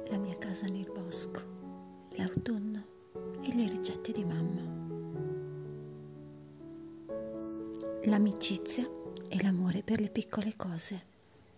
la mia casa nel bosco, l'autunno e le ricette di mamma, l'amicizia e l'amore per le piccole cose.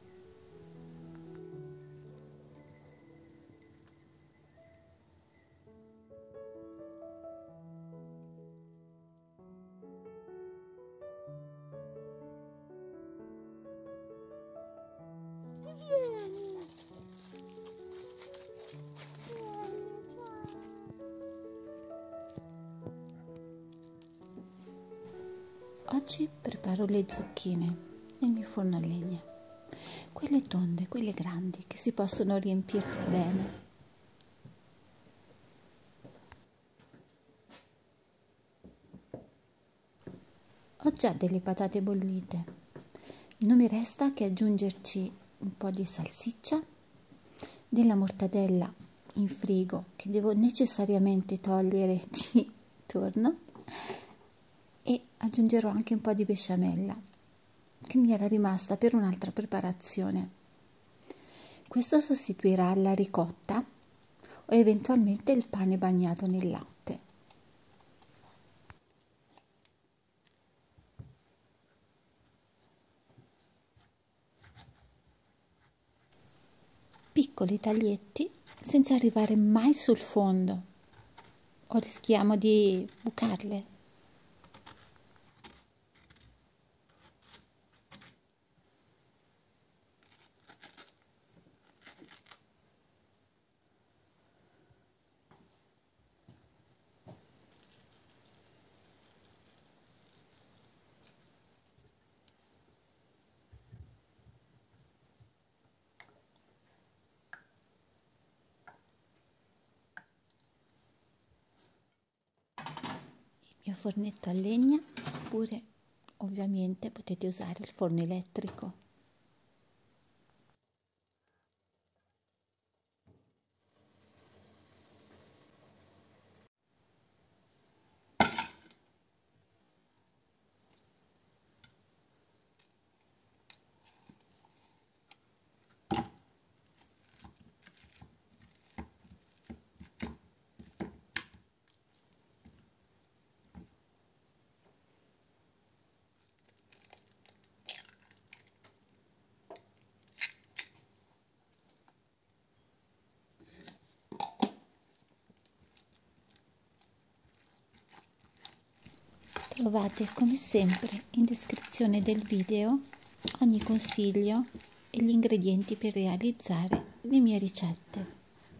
Oggi preparo le zucchine nel mio forno a legna, quelle tonde, quelle grandi che si possono riempire bene. Ho già delle patate bollite, non mi resta che aggiungerci un po' di salsiccia, della mortadella in frigo che devo necessariamente togliere di torno, e aggiungerò anche un po' di besciamella che mi era rimasta per un'altra preparazione. Questo sostituirà la ricotta o eventualmente il pane bagnato nel latte. Piccoli taglietti senza arrivare mai sul fondo, o rischiamo di bucarle. Il mio fornetto a legna, oppure ovviamente potete usare il forno elettrico. Trovate come sempre in descrizione del video ogni consiglio e gli ingredienti per realizzare le mie ricette.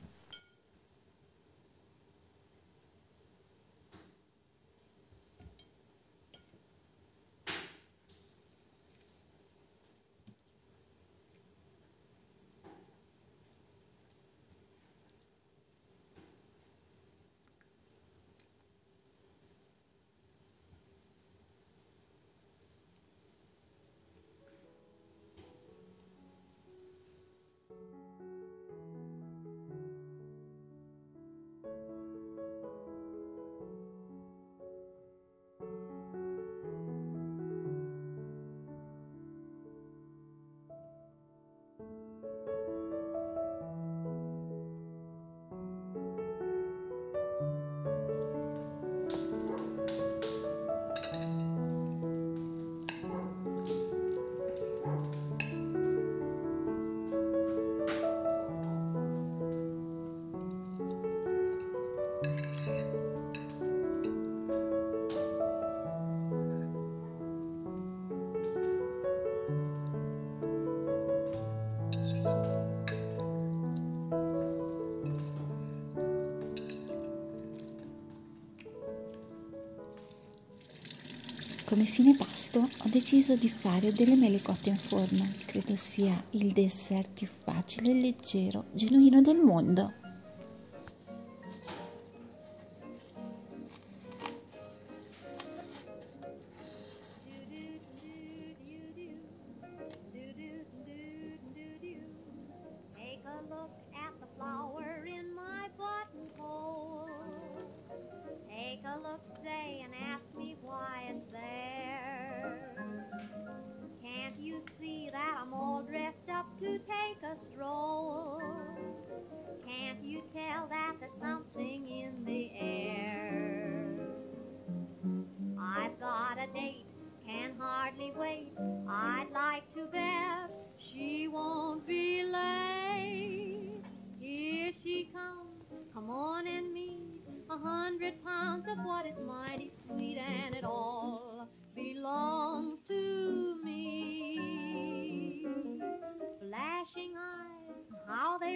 Come fine pasto ho deciso di fare delle mele cotte in forno. Credo sia il dessert più facile, leggero, genuino del mondo. To take a stroll. Can't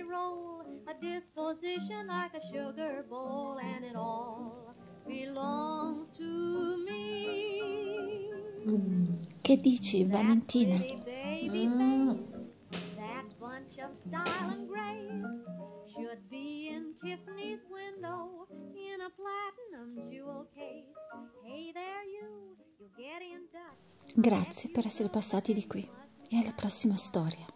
roll, a disposition like a sugar bowl, and it all belongs to me. Che dici, Valentina? That pretty baby face, that bunch of style and grace should be in Tiffany's window in a platinum jewel case. Hey there you get in touch. Grazie per essere passati di qui e alla prossima storia.